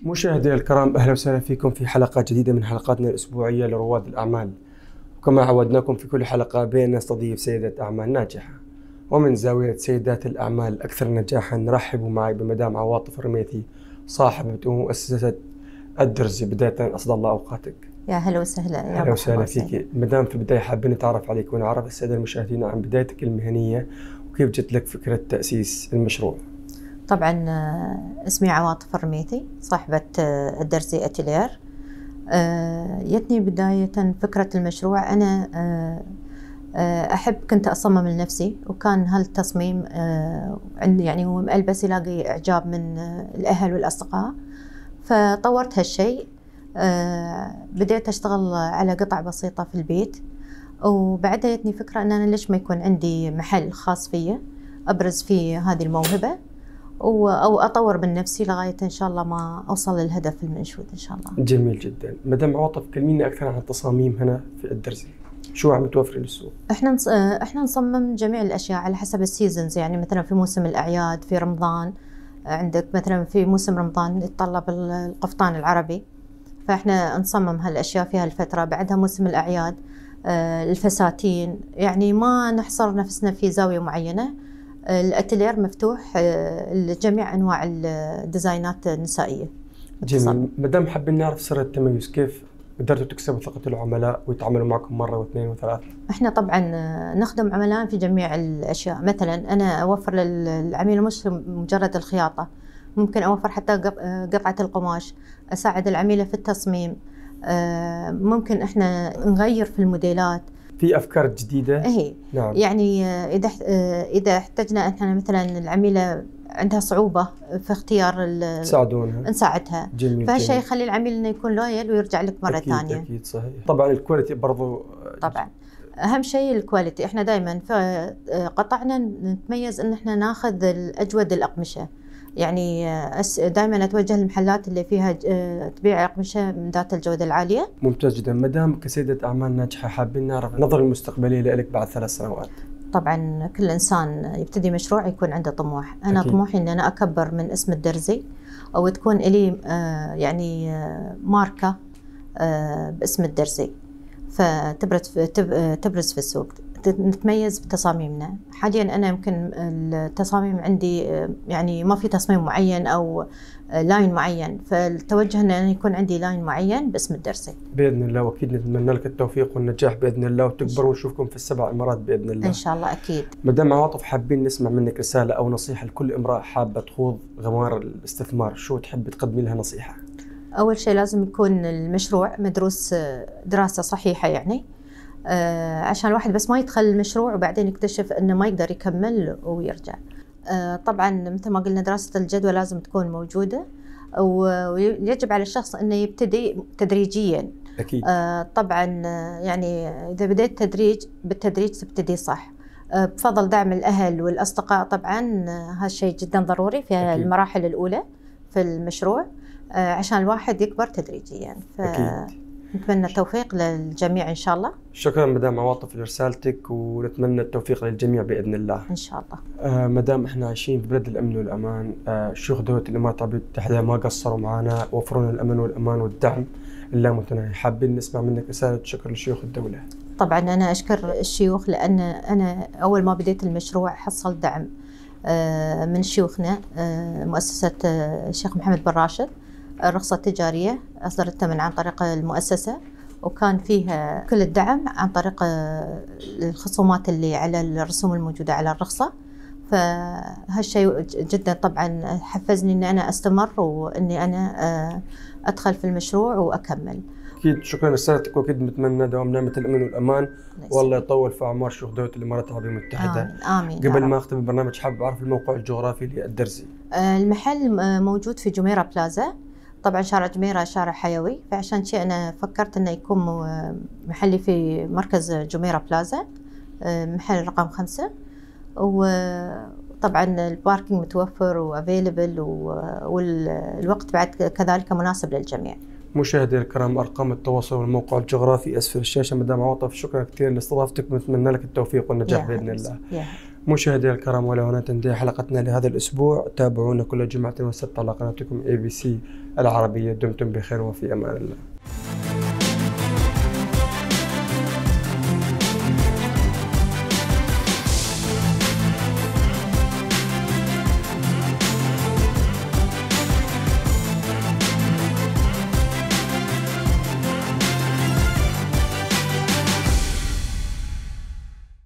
مشاهدينا الكرام، أهلا وسهلا فيكم في حلقة جديدة من حلقاتنا الأسبوعية لرواد الأعمال. وكما عودناكم في كل حلقة بأن نستضيف سيدة أعمال ناجحة، ومن زاوية سيدات الأعمال الأكثر نجاحا نرحب معي بمدام عواطف الرميثي، صاحبة ومؤسسة الدرزي. بداية أسعد الله أوقاتك. يا هلا وسهلا. يا أهلا وسهلا فيك مدام. في البداية حابين نتعرف عليك ونعرف السادة المشاهدين عن بدايتك المهنية وكيف جت لك فكرة تأسيس المشروع. طبعا اسمي عواطف الرميثي، صاحبة الدرزي أتيلير. جتني بداية فكرة المشروع. أنا كنت أصمم لنفسي، وكان هالتصميم عندي يعني هو ملبس يلاقي إعجاب من الأهل والأصدقاء، فطورت هالشيء. بديت أشتغل على قطع بسيطة في البيت، وبعدها جتني فكرة أن أنا ليش ما يكون عندي محل خاص فيه أبرز فيه هذه الموهبة، أو أطور من نفسي لغاية إن شاء الله ما أوصل للهدف المنشود إن شاء الله. جميل جدا. مدام عواطف، كلميني أكثر عن التصاميم هنا في الدرزي، شو عم توفري للسوق؟ إحنا نصمم جميع الأشياء على حسب السيزونز، يعني مثلا في موسم الأعياد، في رمضان عندك مثلا في موسم رمضان يتطلب القفطان العربي، فإحنا نصمم هالأشياء في هالفترة. بعدها موسم الأعياد الفساتين، يعني ما نحصر نفسنا في زاوية معينة. الأتيلير مفتوح لجميع أنواع الديزاينات النسائية. جميل. مدام حابين نعرف سر التميز، كيف قدرتوا تكسبوا ثقة العملاء ويتعاملوا معكم مرة واثنين وثلاثة؟ احنا طبعا نخدم عملاء في جميع الأشياء. مثلا أنا أوفر للعميل مش مجرد الخياطة، ممكن أوفر حتى قطعة القماش، أساعد العميلة في التصميم، ممكن احنا نغير في الموديلات، في أفكار جديدة. إيه نعم. يعني إذا احتجنا احنا مثلا العميلة عندها صعوبة في اختيار تساعدونها، نساعدها. جميل. فهالشيء يخلي العميل انه يكون لويال ويرجع لك مرة ثانية. أكيد صحيح. طبعا الكواليتي برضو طبعا أهم شيء الكواليتي. احنا دائما في قطعنا نتميز ان احنا ناخذ الأجود الأقمشة، يعني دائما أتوجه للمحلات اللي فيها تبيع أقمشة من ذات الجودة العالية. ممتاز جدا. مدام كسيدة أعمال ناجحة، حابين نعرف النظرة المستقبلية لك بعد 3 سنوات. طبعا كل إنسان يبتدي مشروع يكون عنده طموح. أنا أكيد. طموحي إن أنا أكبر من اسم الدرزي، أو تكون لي يعني ماركة باسم الدرزي، فتبرز في السوق، نتميز بتصاميمنا. حاليا أنا يمكن التصاميم عندي يعني ما في تصميم معين أو لاين معين، فالتوجه أن أنا يكون عندي لاين معين باسم الدرزي بإذن الله. وأكيد نتمنى لك التوفيق والنجاح بإذن الله، وتكبروا ونشوفكم في ال7 إمارات بإذن الله إن شاء الله. أكيد. مدام عواطف، حابين نسمع منك رسالة أو نصيحة لكل امرأة حابة تخوض غمار الاستثمار، شو تحب تقدمي لها نصيحة؟ أول شيء لازم يكون المشروع مدروس دراسة صحيحة، يعني عشان الواحد بس ما يدخل المشروع وبعدين يكتشف أنه ما يقدر يكمل ويرجع. طبعا مثل ما قلنا دراسة الجدوى لازم تكون موجودة، ويجب على الشخص أنه يبتدي تدريجيا. أكيد. طبعا يعني إذا بديت بالتدريج تبتدي صح، بفضل دعم الأهل والأصدقاء. طبعا هالشيء جدا ضروري في أكيد. المراحل الأولى في المشروع عشان الواحد يكبر تدريجيا. أكيد. نتمنى التوفيق للجميع إن شاء الله. شكرا مدام عواطف لرسالتك، ونتمنى التوفيق للجميع بإذن الله إن شاء الله. مدام احنا عايشين في بلد الأمن والأمان، شيوخ دولة الإمارات العربية المتحدة ما قصروا معنا، وفروا لنا الأمن والأمان والدعم اللامتناهي. حابين نسمع منك رسالة شكر لشيوخ الدولة. طبعا أنا أشكر الشيوخ، لأن أنا أول ما بديت المشروع حصل دعم من شيوخنا. مؤسسة الشيخ محمد بن راشد الرخصة التجارية أصدرتها عن طريق المؤسسة، وكان فيها كل الدعم عن طريق الخصومات اللي على الرسوم الموجودة على الرخصة. فهالشيء جدا طبعا حفزني أن أنا أستمر، وأني أنا أدخل في المشروع وأكمل. أكيد. شكرا لرسالتك، وأكيد نتمنى دوام نعمة الأمن والأمان، والله يطول في أعمار شيوخ دولة الإمارات العربية المتحدة. آمين. قبل ما أختم البرنامج، حابب أعرف الموقع الجغرافي للدرزي. المحل موجود في جميرة بلازا، طبعا شارع جميرة شارع حيوي، فعشان شيء أنا فكرت أنه يكون محلي في مركز جميرة بلازا، محل رقم 5. وطبعا الباركينج متوفر وافيلبل، والوقت بعد كذلك مناسب للجميع. مشاهدينا الكرام، أرقام التواصل والموقع الجغرافي أسفل الشاشة. مدام عواطف، شكرا كثير لاستضافتك، ونتمنى لك التوفيق والنجاح بإذن الله. مشاهدينا الكرام، ولا هنا تنتهي حلقتنا لهذا الأسبوع. تابعونا كل جمعة وسبت على قناتكم ABC العربية. دمتم بخير وفي أمان الله.